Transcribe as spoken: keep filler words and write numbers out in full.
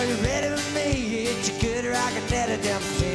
Are you ready for me? It's your good rock and daddy down